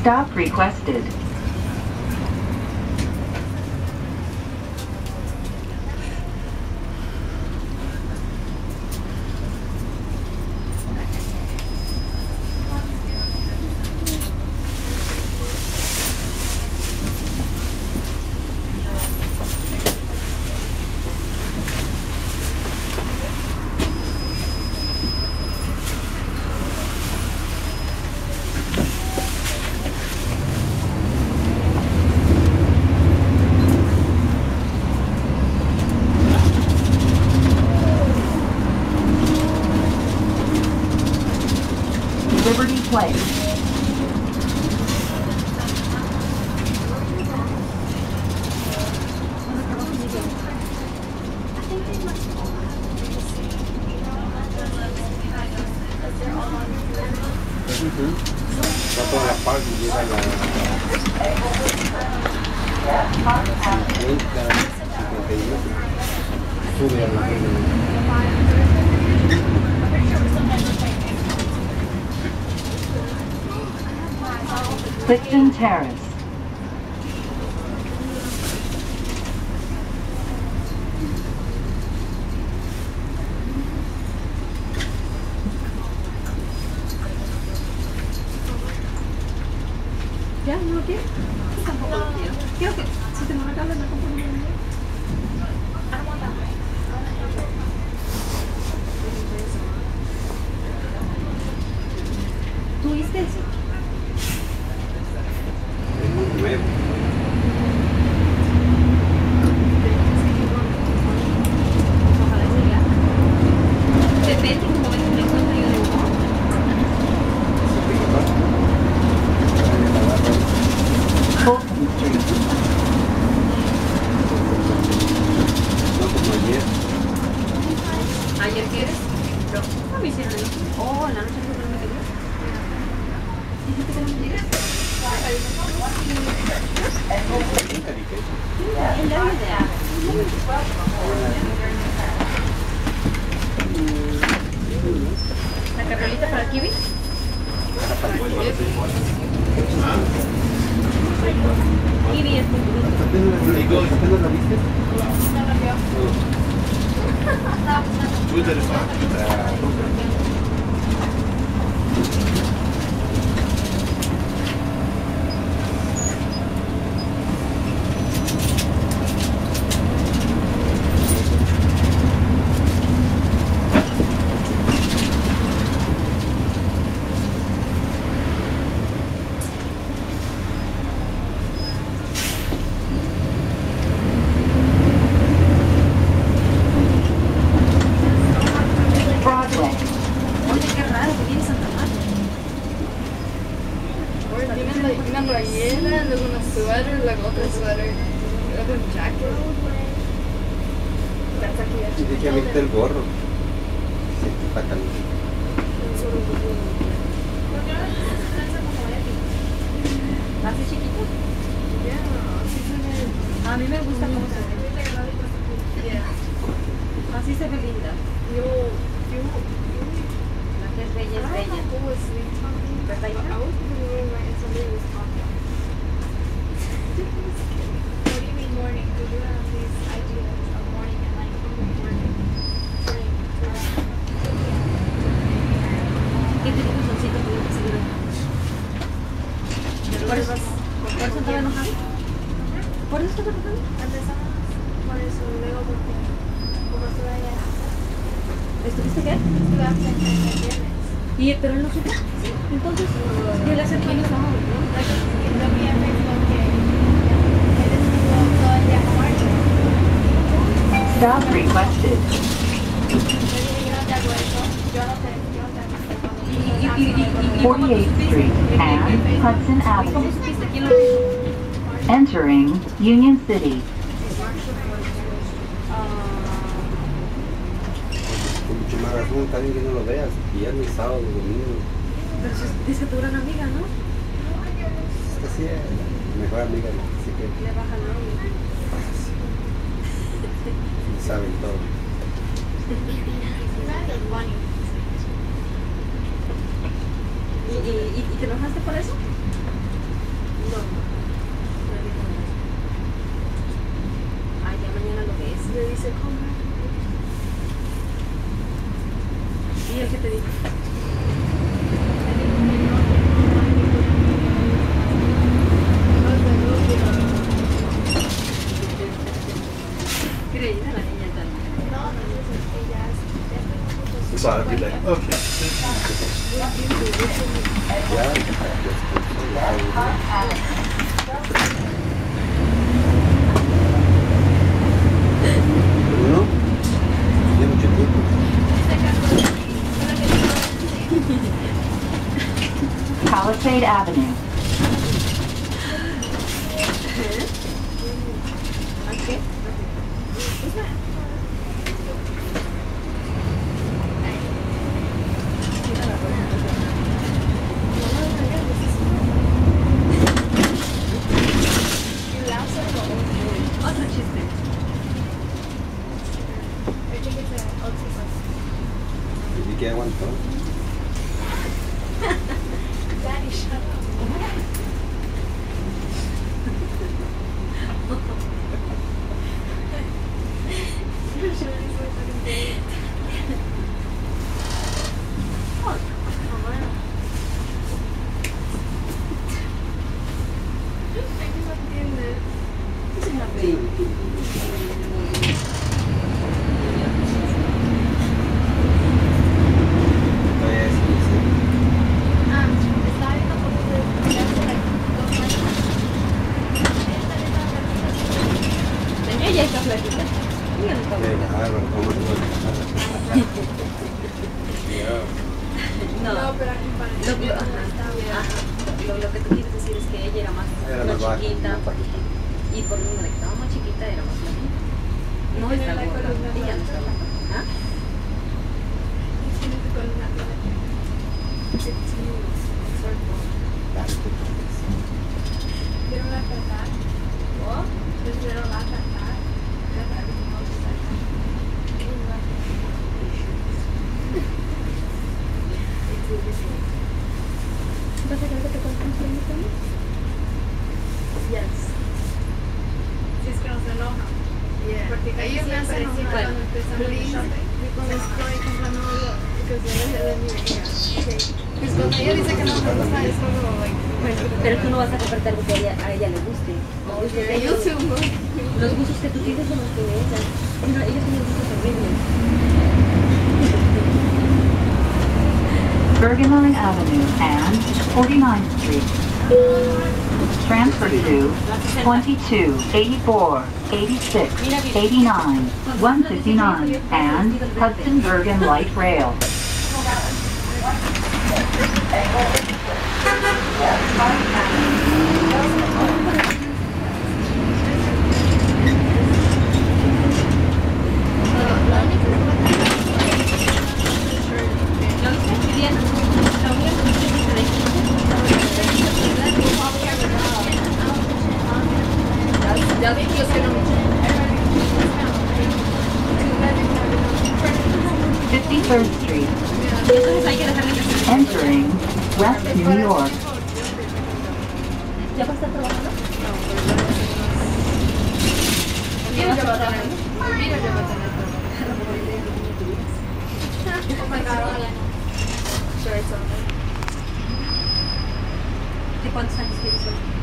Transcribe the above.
Stop requested. Clifton Terrace. ¿Ya? ¿No lo quieres? Tampoco lo quiero. Quiero que si te me regalas la compañía. ¿Tú viste eso? ¿Ayer quieres? No, me hicieron eso. Oh, la noche no me quería. Dijiste que no me llegas. Es la idea. ¿La carrolita para el kiwi? Kiwi es ¿Apenas la viste? Una playera, luego una sweater, luego otra sweater, luego un jacket. Tienes que abrirte el gorro. Sí, está caliente. ¿Así chiquito? A mí me gusta cómo se ve. Así se ve linda. La que es bella es bella. ¿Verdad, hija? What do you mean morning? Do you have these ideas of morning and night working? ¿Qué te dijo Soncito que yo te seguiré? ¿Por eso estaba enojado? ¿Por eso estaba enojado? Empezamos por eso, luego porque como estuve allá. ¿Estuviste qué? Estuve absente el viernes. ¿Pero él no supo? Entonces, ¿qué le hace quién estaba? Lo viernes porque él estuvo todo el día con Marco. Stop requested. Yo dije, yo no te hago eso. Yo no te 48th Street and Hudson ¿Cómo Avenue. supiste quién lo hizo? Entering Union City. Con mucho más razón, está bien que no lo veas. Viernes, sábado, domingo. Pero dice tu gran amiga, ¿no? Esta sí es la mejor amiga, así que Le baja la audio. saben todo. ¿Y te enojaste por eso? No. Ah, ya mañana lo ves. Le dice, ¿cómo? ¿Y el que te dijo? Creída la niña también. No, no, ya It's all every day. Okay. Uno, tiene mucho tiempo. Palisade Avenue. ¿Qué? Otro chiste. ¿Y qué aguantó? Daddy, shut up. Ella está flaquita. Ella no está buena. No, pero aquí para lo que tú quieres decir es que ella era más chiquita, y por lo que estaba más chiquita era más flaquita. No está gorda, ella no está gorda. ¿Ah? ¿Vas a querer que te contemos el micrófono? Yes. Si es que no se enoja. Porque ellos me hacen enojar cuando empezamos el shopping. Y cuando estoy comprando algo, because they're letting me venir. Pues cuando ella dice que no me gusta, es como, like, Pero tú no vas a comprarte algo que a ella le guste. yo sumo. Los gustos que tú tienes son los que ella. Mira, ellos tienen gustos horribles. Bergen Line Avenue and 49th Street. Transfer to 22, 84, 86, 89, 159, and Hudson Bergen Light Rail. 53rd Street. Entering West New York. ¿Ya vas a estar trabajando? Mira, ya va a tener. Mira, ya va a tener. Oh my God, hola. Sure, it's over. ¿De cuántos años tienes hoy?